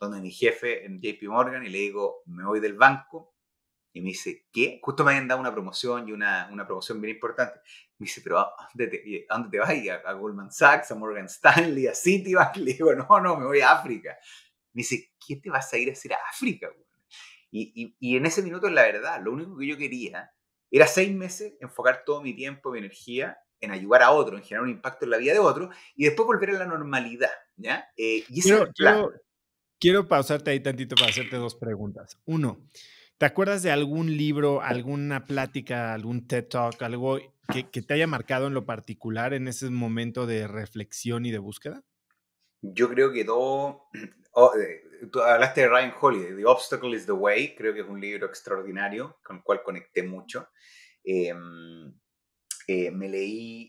donde mi jefe en JP Morgan y le digo, me voy del banco. Y me dice, ¿qué? Justo me habían dado una promoción y una promoción bien importante. Me dice, ¿pero a dónde te vas? ¿A Goldman Sachs, a Morgan Stanley, a Citibank? Le digo, no, me voy a África. Me dice, ¿qué te vas a ir a hacer a África? Y en ese minuto, la verdad, lo único que yo quería era 6 meses enfocar todo mi tiempo, mi energía en ayudar a otro, en generar un impacto en la vida de otro y después volver a la normalidad, ¿ya? Y ese era Quiero, el plan. quiero, quiero pausarte ahí tantito para hacerte dos preguntas. Uno, ¿te acuerdas de algún libro, alguna plática, algún TED Talk, algo que te haya marcado en lo particular en ese momento de reflexión y de búsqueda? Yo creo que todo... oh, tú hablaste de Ryan Holiday, The Obstacle is the Way, creo que es un libro extraordinario con el cual conecté mucho. Eh, Me leí...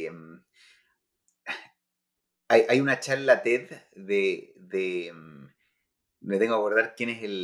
hay una charla TED me tengo que acordar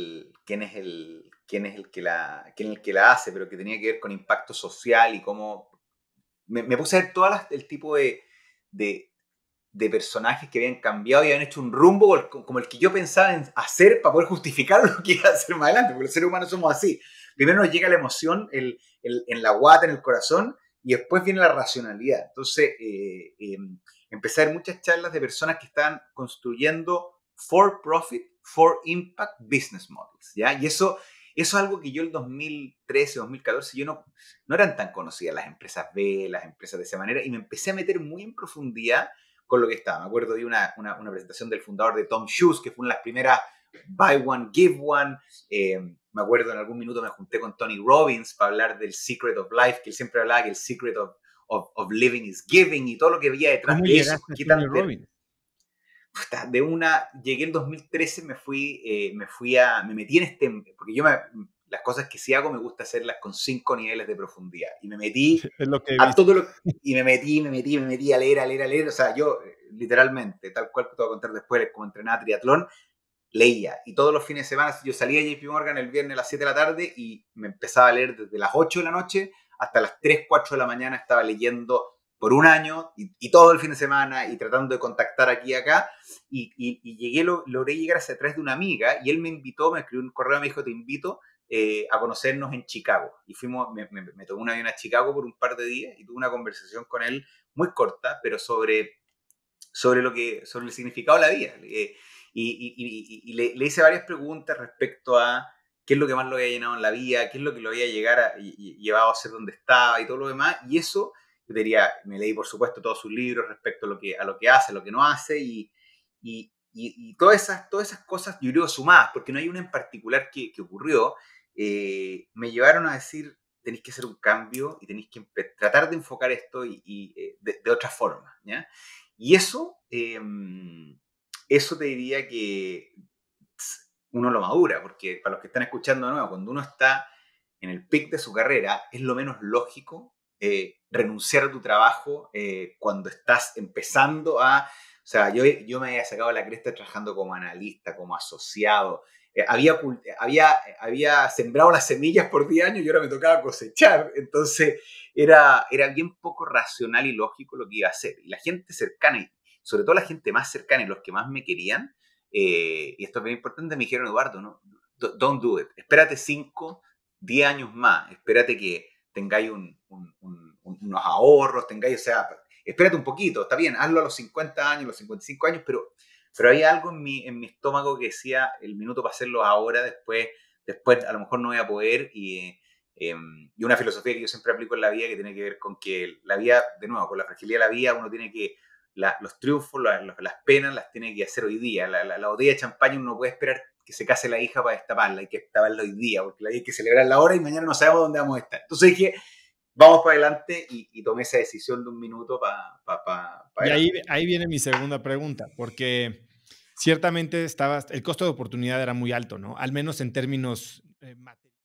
quién es el que la hace, pero que tenía que ver con impacto social y cómo me puse a ver el tipo de, de personajes que habían cambiado y habían hecho un rumbo como el que yo pensaba en hacer para poder justificar lo que iba a hacer más adelante, porque los seres humanos somos así. Primero nos llega la emoción en la guata, en el corazón, y después viene la racionalidad. Entonces, empecé a ver muchas charlas de personas que estaban construyendo for profit, for impact business models, ¿ya? Y eso es algo que yo el 2013, 2014, yo no eran tan conocidas las empresas B, las empresas de esa manera, y me empecé a meter muy en profundidad con lo que estaba. Me acuerdo de una presentación del fundador de Tom Shoes, que fue una de las primeras Buy One, Give One. Me acuerdo en algún minuto me junté con Tony Robbins para hablar del Secret of Life, que él siempre hablaba que el Secret of Living is Giving y todo lo que había detrás ¿Cómo de eso. llegaste a ¿Qué Tony tan Robbins? llegué en 2013, me metí en porque las cosas que sí hago me gusta hacerlas con 5 niveles de profundidad. Y me metí Es lo que he a visto. todo lo, y me metí a leer. O sea, yo literalmente, tal cual te voy a contar después, como entrenaba triatlón, leía. Y todos los fines de semana, yo salía de JP Morgan el viernes a las 7 de la tarde y me empezaba a leer desde las 8 de la noche hasta las 3 4 de la mañana, estaba leyendo por un año y todo el fin de semana y tratando de contactar aquí y acá. Y logré llegar a través de una amiga y él me invitó, me escribió un correo, me dijo, te invito a conocernos en Chicago. Y me tomé un avión a Chicago por un par de días y tuve una conversación con él muy corta, pero sobre el significado de la vida. Y le hice varias preguntas respecto a qué es lo que más lo había llenado en la vida, qué es lo que lo había llevado a ser donde estaba y todo lo demás. Y eso, yo diría, me leí por supuesto todos sus libros respecto a lo que hace, a lo que no hace y todas esas cosas, yo creo, sumadas, porque no hay una en particular que ocurrió, me llevaron a decir, tenéis que hacer un cambio y tenéis que tratar de enfocar esto de otra forma, ¿ya? Y eso te diría que uno lo madura, porque para los que están escuchando de nuevo, cuando uno está en el pic de su carrera, es lo menos lógico renunciar a tu trabajo cuando estás empezando o sea, yo me había sacado la cresta trabajando como analista, como asociado. Había sembrado las semillas por 10 años y ahora me tocaba cosechar. Entonces era bien poco racional y lógico lo que iba a hacer. Y la gente cercana, y sobre todo la gente más cercana y los que más me querían, y esto es bien importante, me dijeron, Eduardo, no, don't do it. Espérate 5, 10 años más. Espérate que tengáis unos ahorros, o sea, espérate un poquito, está bien, hazlo a los 50 años, los 55 años, pero había algo en mi estómago que decía, el minuto para hacerlo ahora, después a lo mejor no voy a poder, y una filosofía que yo siempre aplico en la vida que tiene que ver con que la vida, de nuevo, con la fragilidad de la vida, uno tiene que, los triunfos, las penas, las tiene que hacer hoy día. La botella de champaña uno no puede esperar que se case la hija para destaparla, hay que destaparla hoy día, porque la hay que celebrarla ahora y mañana no sabemos dónde vamos a estar. Entonces dije, vamos para adelante y tomé esa decisión de un minuto para Y ahí, adelante. ahí viene mi segunda pregunta, porque ciertamente el costo de oportunidad era muy alto, ¿no? Al menos en términos